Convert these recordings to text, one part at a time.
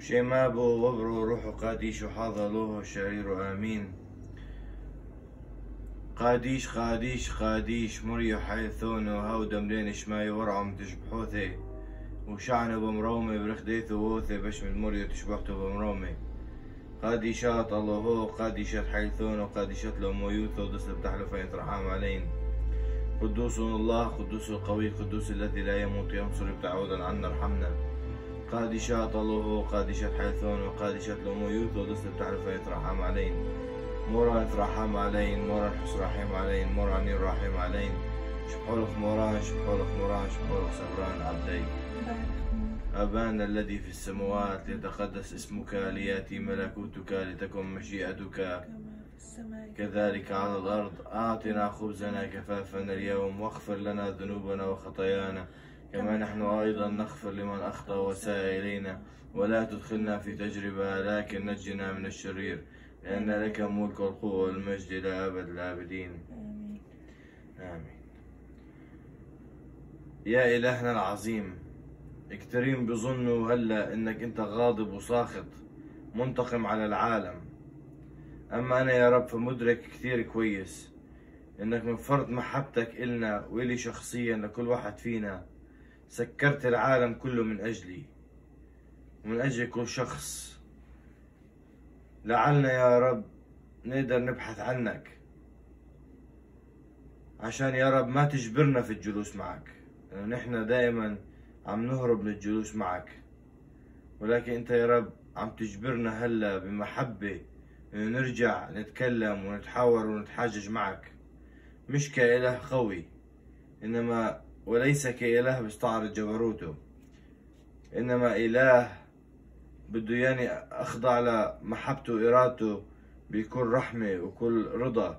شيمابو وبرو روح قاديش وحاضلوه الشرير آمين. قاديش قاديش قاديش مريو حيثونه هاو دملين شماي ورعم تشبحوثي وشعنو بمرومي برخديثو ووثي بشمل مريو تشبحتو بمرومي. قاديشات الله هو قاديشات حيثونه قاديشات لو مويوثو دسل بتحلفين ترحام علين. قدوس الله قدوس القوي قدوس الذي لا يموت ينصر بتعودا عنا ارحمنا. قادشات الله قادشات حيثون وقادشات لمويوث ودست بتعرف يترحم علين. مورا يترحم علين مورا الحس رحيم علين مورا نير رحيم علين. شبحولك موران شبحولك موران شبحولك صبران عبدي. أبانا الذي في السماوات ليتقدس اسمك ليأتي ملكوتك لتكن مشيئتك كذلك على الأرض. أعطنا خبزنا كفافنا اليوم واغفر لنا ذنوبنا وخطايانا كما نحن أيضا نغفر لمن أخطأ وساء إلينا ولا تدخلنا في تجربة لكن نجنا من الشرير لأن لك الملك والقوة والمجد إلى أبد الآبدين آمين. يا إلهنا العظيم كتيرين بيظنوا هلا إنك أنت غاضب وساخط منتقم على العالم، أما أنا يا رب فمدرك كتير كويس إنك من فرط محبتك إلنا وإلي شخصيا لكل واحد فينا سكرت العالم كله من أجلي ومن أجل كل شخص. لعلنا يا رب نقدر نبحث عنك عشان يا رب ما تجبرنا في الجلوس معك، لأنه نحن دائما عم نهرب من الجلوس معك، ولكن أنت يا رب عم تجبرنا هلا بمحبة إنه نرجع نتكلم ونتحاور ونتحاجج معك، مش كإله قوي إنما وليس كإله بيستعرض جبروته، إنما إله بده ياني أخضع لمحبته وإرادته بكل رحمة وكل رضا،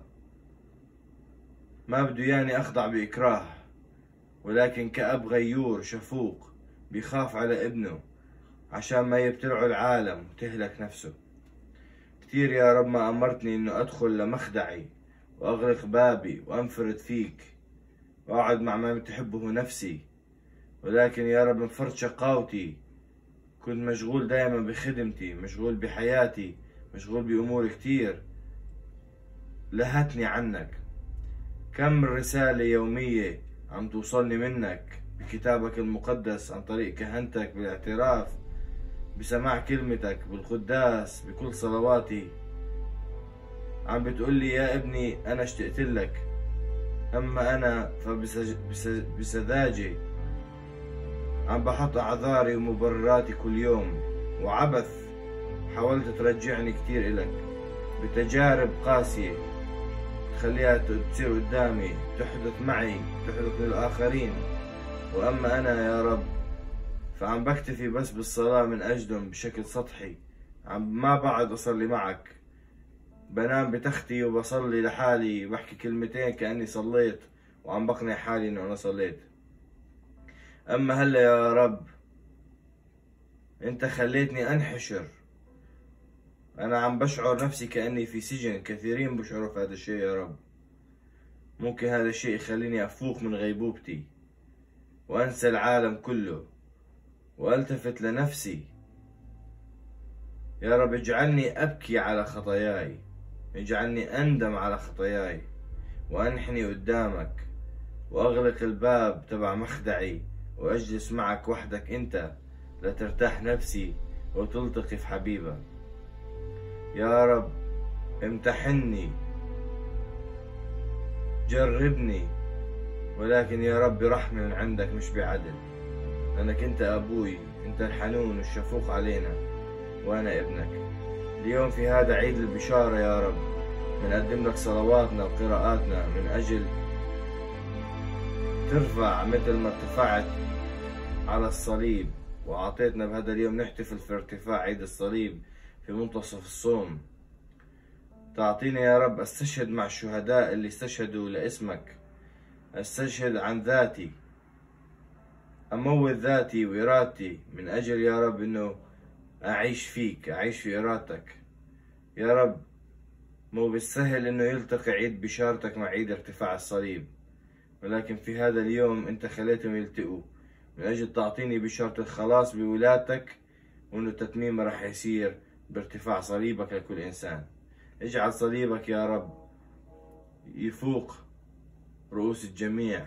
ما بده ياني أخضع بإكراه، ولكن كأب غيور شفوق بيخاف على ابنه عشان ما يبتلعوا العالم وتهلك نفسه. كتير يا رب ما أمرتني إنه أدخل لمخدعي وأغلق بابي وأنفرد فيك وأقعد مع ما تحبه نفسي، ولكن يا رب من فرط شقاوتي كنت مشغول دائما بخدمتي، مشغول بحياتي، مشغول بأمور كتير لهتني عنك. كم رسالة يومية عم توصلني منك بكتابك المقدس عن طريق كهنتك بالاعتراف بسماع كلمتك بالقداس بكل صلواتي، عم بتقولي يا ابني أنا اشتقت لك، أما أنا فبسذاجة عم بحط أعذاري ومبرراتي كل يوم وعبث حاولت ترجعني كتير إلك بتجارب قاسية تخليها تصير قدامي تحدث معي تحدث للآخرين، وأما أنا يا رب فعم بكتفي بس بالصلاة من أجلهم بشكل سطحي، ما بعد أصلي معك، بنام بتختي وبصلي لحالي بحكي كلمتين كأني صليت وعم بقنع حالي إنه أنا صليت. أما هلا يا رب أنت خليتني أنحشر، أنا عم بشعر نفسي كأني في سجن، كثيرين بشعروا في هذا الشيء يا رب. ممكن هذا الشيء يخليني أفوق من غيبوبتي وأنسى العالم كله وألتفت لنفسي. يا رب اجعلني أبكي على خطاياي، اجعلني أندم على خطاياي وأنحني قدامك وأغلق الباب تبع مخدعي وأجلس معك وحدك أنت لترتاح نفسي وتلتقي في حبيبك. يا رب امتحني جربني، ولكن يا رب برحمة من عندك مش بعدل، لأنك أنت أبوي، أنت الحنون والشفوق علينا وأنا ابنك. اليوم في هذا عيد البشارة يا رب بنقدم لك صلواتنا وقراءاتنا من أجل ترفع مثل ما ارتفعت على الصليب، وأعطيتنا بهذا اليوم نحتفل في ارتفاع عيد الصليب في منتصف الصوم. تعطيني يا رب استشهد مع الشهداء اللي استشهدوا لاسمك، استشهد عن ذاتي، اموت ذاتي وارادتي من اجل يا رب انه اعيش فيك، اعيش في ارادتك. يا رب مو بالسهل انه يلتقي عيد بشارتك مع عيد ارتفاع الصليب، ولكن في هذا اليوم انت خليتهم يلتقوا من اجل تعطيني بشارة الخلاص بولادتك وإنه التتميم راح يصير بارتفاع صليبك لكل إنسان. اجعل صليبك يا رب يفوق رؤوس الجميع،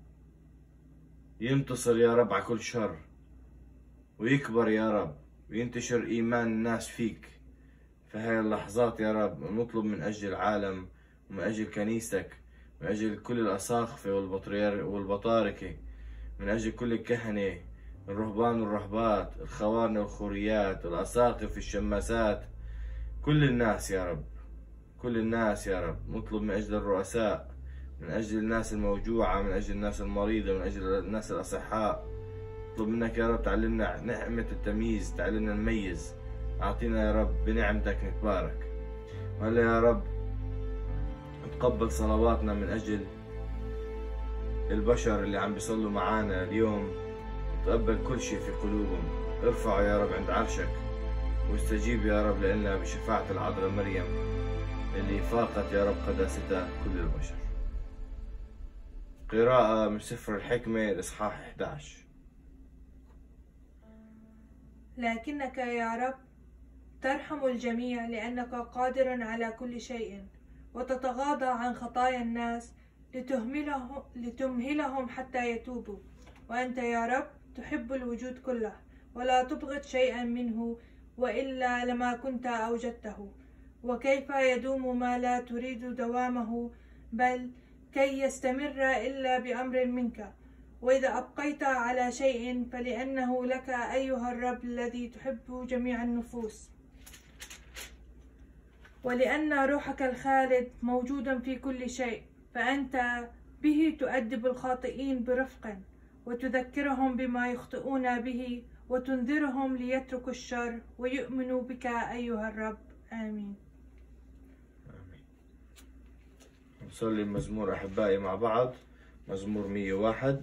ينتصر يا رب على كل شر، ويكبر يا رب، وينتشر إيمان الناس فيك في هاي اللحظات يا رب. نطلب من أجل العالم ومن أجل كنيستك، من أجل كل الأساقفة والبطاركة، من أجل كل الكهنة، الرهبان والرهبات، الخوارنة والخوريات، الأساقفة، الشماسات، كل الناس يا رب، كل الناس يا رب. نطلب من أجل الرؤساء، من أجل الناس الموجوعة، من أجل الناس المريضة، من أجل الناس الأصحاء. نطلب منك يا رب تعلمنا نعمة التمييز، تعلمنا نميز. أعطينا يا رب بنعمتك نتبارك. وهلا يا رب تقبل صلواتنا من أجل البشر اللي عم بيصلوا معانا اليوم، تقبل كل شيء في قلوبهم. ارفعوا يا رب عند عرشك، واستجيب يا رب لنا بشفاعة العذراء مريم اللي فاقت يا رب قداستها كل البشر. قراءة من سفر الحكمة الإصحاح 11. لكنك يا رب ترحم الجميع، لأنك قادر على كل شيء، وتتغاضى عن خطايا الناس لتمهلهم حتى يتوبوا. وأنت يا رب تحب الوجود كله، ولا تبغض شيئا منه، وإلا لما كنت أوجدته. وكيف يدوم ما لا تريد دوامه، بل كي يستمر إلا بأمر منك. وإذا أبقيت على شيء فلأنه لك أيها الرب الذي تحب جميع النفوس، ولأن روحك الخالد موجود في كل شيء، فأنت به تؤدب الخاطئين برفق، وتذكرهم بما يخطئون به، وتنذرهم ليتركوا الشر ويؤمنوا بك أيها الرب. آمين. نصلي المزمور أحبائي مع بعض. مزمور 101.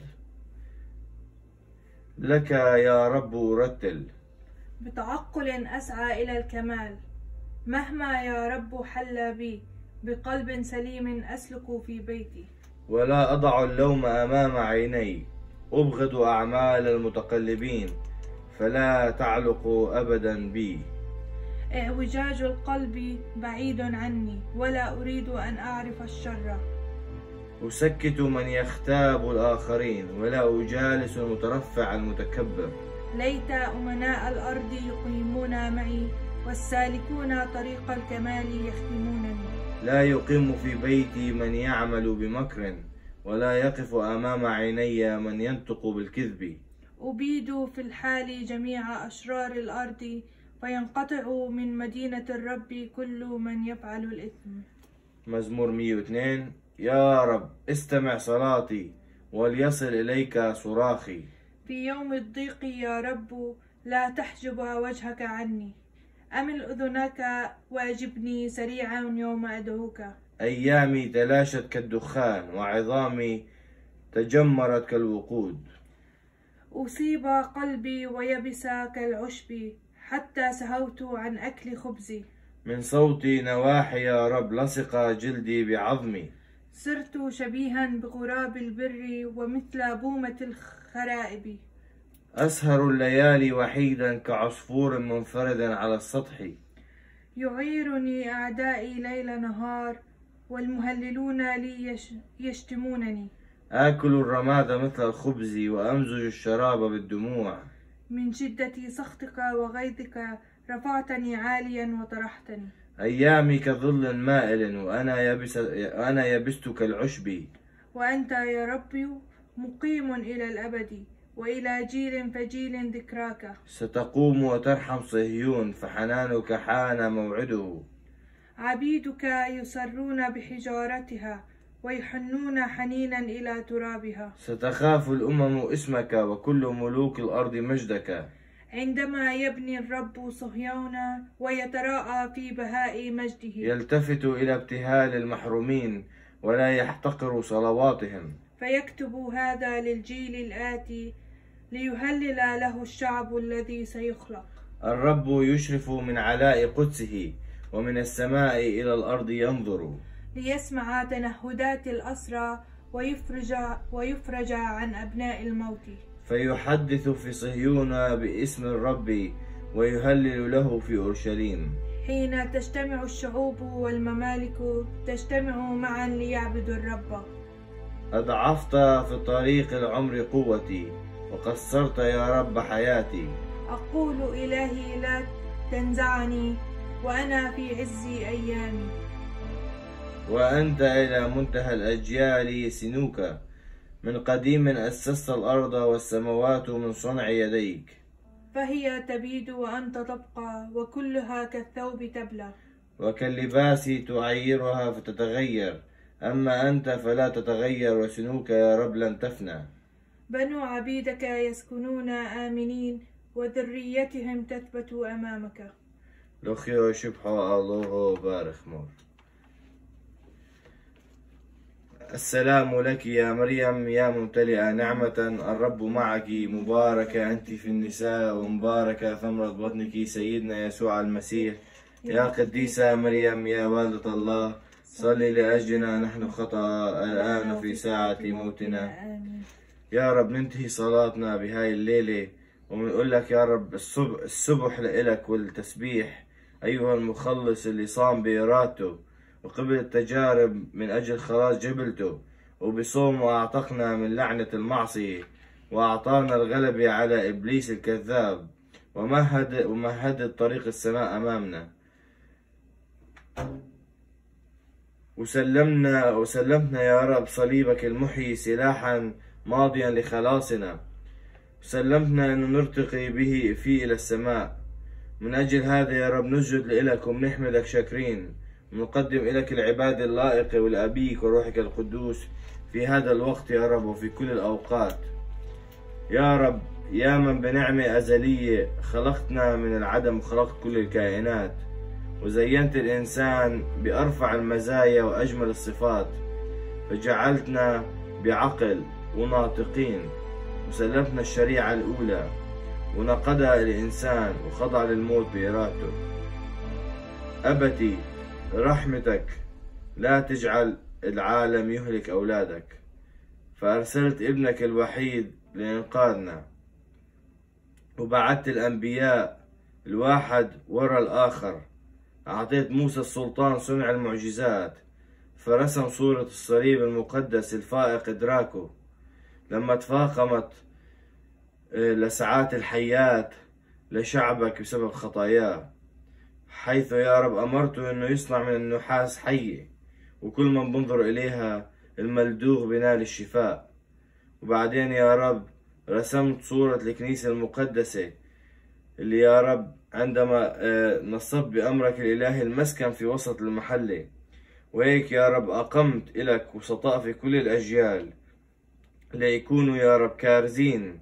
لك يا رب أرتل، بتعقل أسعى إلى الكمال، مهما يا رب حل بي، بقلب سليم أسلك في بيتي. ولا أضع اللوم أمام عيني، أبغض أعمال المتقلبين، فلا تعلق أبدا بي. اعوجاج القلب بعيد عني، ولا أريد أن أعرف الشر. أسكت من يختاب الآخرين، ولا أجالس المترفع المتكبر. ليت أمناء الأرض يقيمون معي، والسالكون طريق الكمال يخدمونني. لا يقيم في بيتي من يعمل بمكر، ولا يقف أمام عيني من ينطق بالكذب. أبيد في الحال جميع أشرار الأرض، فينقطع من مدينة الرب كل من يفعل الإثم. مزمور 102. يا رب استمع صلاتي، وليصل إليك صراخي. في يوم الضيق يا رب لا تحجب وجهك عني، أمل أذنك واجبني سريعا يوم أدعوك. أيامي تلاشت كالدخان، وعظامي تجمرت كالوقود. أصيب قلبي ويبس كالعشب، حتى سهوت عن أكل خبزي. من صوت نواحي يا رب لصق جلدي بعظمي. صرت شبيها بغراب البر، ومثل بومة الخرائب. أسهر الليالي وحيدا كعصفور منفرد على السطح. يعيرني أعدائي ليل نهار، والمهللون لي يشتمونني. آكل الرماد مثل الخبز، وأمزج الشراب بالدموع. من شدة سخطك وغيظك رفعتني عاليا وطرحتني. أيامي كظل مائل، وأنا يبست كالعشب. وأنت يا ربي مقيم إلى الأبد، وإلى جيل فجيل ذكراك. ستقوم وترحم صهيون، فحنانك حان موعده. عبيدك يسرون بحجارتها، ويحنون حنينا إلى ترابها. ستخاف الأمم اسمك، وكل ملوك الأرض مجدك. عندما يبني الرب صهيون، ويتراءى في بهاء مجده. يلتفت إلى ابتهال المحرومين، ولا يحتقر صلواتهم. فيكتب هذا للجيل الآتي، ليهلل له الشعب الذي سيخلق. الرب يشرف من علاء قدسه، ومن السماء إلى الأرض ينظر. ليسمع تنهدات الأسرى، ويفرج عن أبناء الموت. فيحدث في صهيون باسم الرب، ويهلل له في أورشليم. حين تجتمع الشعوب والممالك تجتمع معا ليعبدوا الرب. أضعفت في طريق العمر قوتي، وقصرت يا رب حياتي. أقول إلهي لا تنزعني، وأنا في عز أيامي. وأنت إلى منتهى الأجيال سنوك، من قديم أسست الأرض والسماوات من صنع يديك. فهي تبيد وأنت تبقى، وكلها كالثوب تبلى. وكاللباس تعيرها فتتغير، أما أنت فلا تتغير، وسنوك يا رب لن تفنى. بنو عبيدك يسكنون آمنين، وذريتهم تثبت أمامك. لخيو شبحو الله بارخ مور. السلام لك يا مريم يا ممتلئة نعمة، الرب معك، مباركة أنت في النساء، ومباركة ثمرة بطنك سيدنا يسوع المسيح. يا قديسة مريم يا والدة الله، صلي لأجلنا نحن خطأ الآن في ساعة موتنا. يا رب ننتهي صلاتنا بهاي الليلة وبنقول لك يا رب السبح لإلك والتسبيح، أيها المخلص اللي صام بإرادته وقبل التجارب من أجل خلاص جبلته، وبصوم وأعتقنا من لعنة المعصية، وأعطانا الغلبة على إبليس الكذاب، ومهد طريق السماء أمامنا، وسلمنا يا رب صليبك المحيي سلاحا ماضيا لخلاصنا، وسلمتنا أن نرتقي به إلى السماء. من أجل هذا يا رب نسجد لإلك ونحمدك شاكرين، ونقدم إليك العبادة اللائقة ولأبيك وروحك القدوس في هذا الوقت يا رب وفي كل الأوقات. يا رب يا من بنعمة أزلية خلقتنا من العدم وخلقت كل الكائنات، وزينت الإنسان بأرفع المزايا وأجمل الصفات، فجعلتنا بعقل وناطقين، وسلمتنا الشريعة الأولى ونقدها الإنسان وخضع للموت بإرادته. أبتي رحمتك لا تجعل العالم يهلك أولادك، فأرسلت ابنك الوحيد لإنقاذنا، وبعثت الأنبياء الواحد وراء الآخر. أعطيت موسى السلطان صنع المعجزات، فرسم صورة الصليب المقدس الفائق إدراكه لما تفاقمت لسعات الحيات لشعبك بسبب خطاياه، حيث يا رب أمرته أنه يصنع من النحاس حية، وكل من بنظر إليها الملدوغ بنال الشفاء. وبعدين يا رب رسمت صورة الكنيسة المقدسة اللي يا رب عندما نصب بأمرك الإلهي المسكن في وسط المحلة، وهيك يا رب أقمت إلك وسطاء في كل الأجيال ليكونوا يا رب كارزين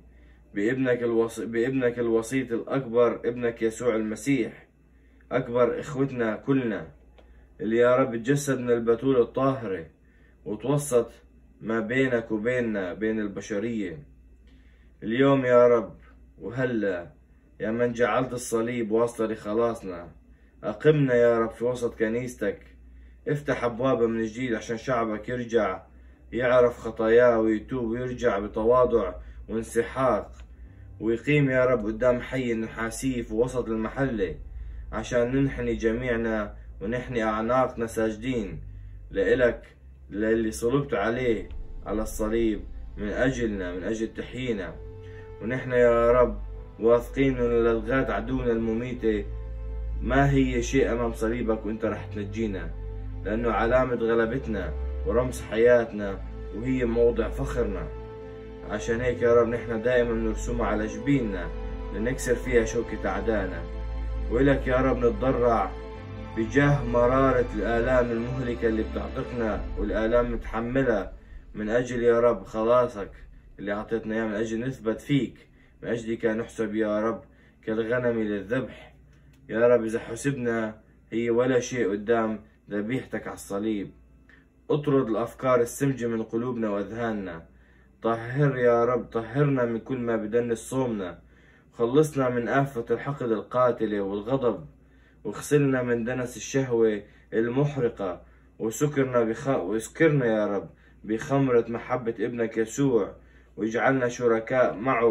بابنك الوسيط الأكبر، ابنك يسوع المسيح، أكبر إخوتنا كلنا، اللي يا رب تجسد من البتول الطاهرة وتوسط ما بينك وبيننا بين البشرية. اليوم يا رب وهلا يا من جعلت الصليب واسطة لخلاصنا، أقمنا يا رب في وسط كنيستك، افتح أبوابها من جديد عشان شعبك يرجع يعرف خطاياه ويتوب ويرجع بتواضع وانسحاق، ويقيم يا رب قدام حي النحاسي في وسط المحلة عشان ننحني جميعنا ونحني أعناقنا ساجدين لإلك، للي صلبت عليه على الصليب من أجلنا، من أجل تحيينا. ونحن يا رب واثقين أن لدغات عدونا المميتة ما هي شيء أمام صليبك، وأنت رح تنجينا، لأنه علامة غلبتنا ورمز حياتنا وهي موضع فخرنا. عشان هيك يا رب نحن دائما نرسمها على جبيننا لنكسر فيها شوكة أعدائنا، وإلك يا رب نتضرع بجاه مرارة الآلام المهلكة اللي بتعتقنا والآلام متحملها من أجل يا رب خلاصك اللي أعطيتنا إياه، من أجل نثبت فيك، من أجلك نحسب يا رب كالغنم للذبح. يا رب إذا حسبنا هي ولا شيء قدام ذبيحتك على الصليب. اطرد الأفكار السمجة من قلوبنا وأذهاننا، طهر يا رب، طهرنا من كل ما بدنس صومنا، خلصنا من آفة الحقد القاتلة والغضب، واغسلنا من دنس الشهوة المحرقة، واسكرنا يا رب بخمرة محبة ابنك يسوع، واجعلنا شركاء معه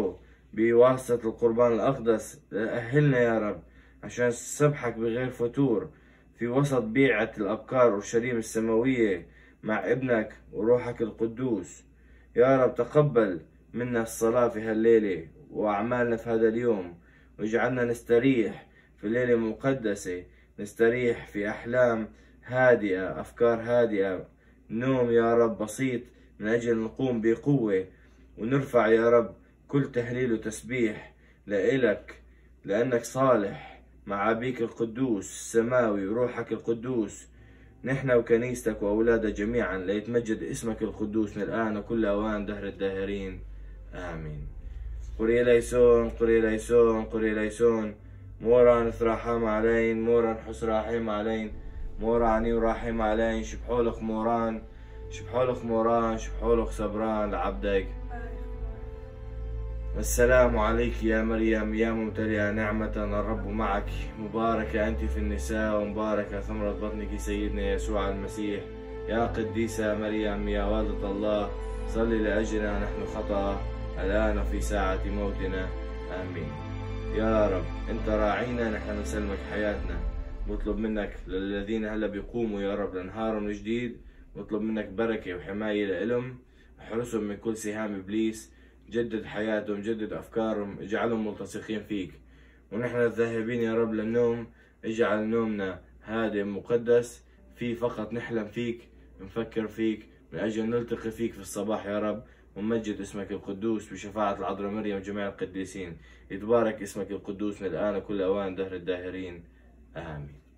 بواسطة القربان الأقدس. أهلنا يا رب عشان نسبحك بغير فتور في وسط بيعة الأبكار أورشليم السماوية مع ابنك وروحك القدوس. يا رب تقبل منا الصلاة في هالليلة وأعمالنا في هذا اليوم، واجعلنا نستريح في ليلة مقدسة، نستريح في أحلام هادئة، أفكار هادئة، نوم يا رب بسيط من أجل نقوم بقوة ونرفع يا رب كل تهليل وتسبيح لإلك، لأنك صالح مع أبيك القدوس السماوي وروحك القدوس، نحن وكنيستك وأولادك جميعا، ليتمجد اسمك القدوس من الآن وكل أوان دهر الداهرين آمين. قري ليسون قري ليسون قري ليسون، مورا نثراحم علين، مورا نحس راحم علين، مورا عني وراحم علين، شبحولك موران شبحولك موران شبحولك صبران لعبدك. السلام عليك يا مريم يا ممتلئة نعمة، الرب معك، مباركة أنت في النساء ومباركة ثمرة بطنك سيدنا يسوع المسيح. يا قديسة مريم يا والدة الله، صلي لأجلنا نحن خطأ الآن في ساعة موتنا آمين. يا رب أنت راعينا، نحن نسلمك حياتنا، نطلب منك للذين هلا بيقوموا يا رب لنهارهم من جديد، نطلب منك بركة وحماية لهم، احرسهم من كل سهام إبليس، جدد حياتهم، جدد أفكارهم، اجعلهم ملتصقين فيك. ونحن الذاهبين يا رب للنوم، اجعل نومنا هادئ مقدس، في فقط نحلم فيك، نفكر فيك من أجل نلتقي فيك في الصباح يا رب، ونمجد اسمك القدوس بشفاعة العذراء مريم وجميع القديسين. يتبارك اسمك القدوس من الآن وكل أوان دهر الداهرين آمين.